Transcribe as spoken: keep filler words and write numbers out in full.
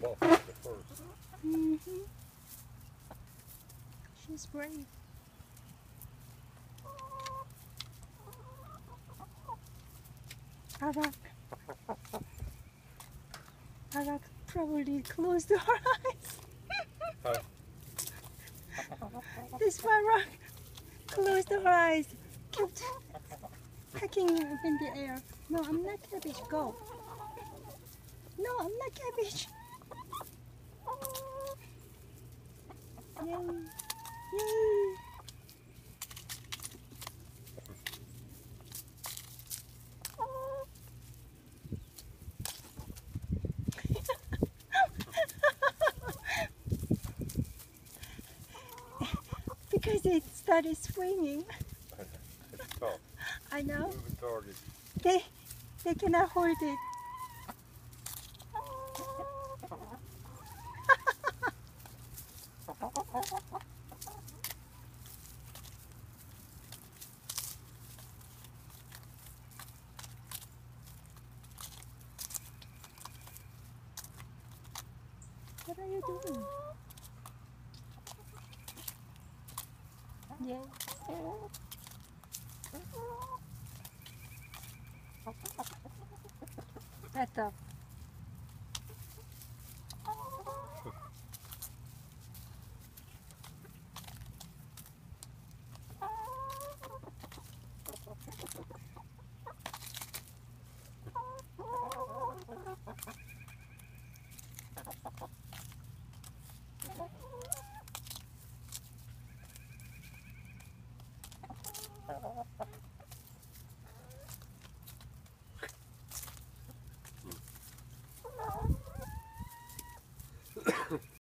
tough at first. Mm-hmm. She's brave. Arak, Arak probably closed her eyes. Hi. This Arak closed her eyes, kept pecking in the air. No, I'm not cabbage. Go. No, I'm not cabbage. Yay! Yay! Because it started swinging. It's tough. I know. Moving target. They, they cannot hold it. What are you doing? Yay. Better.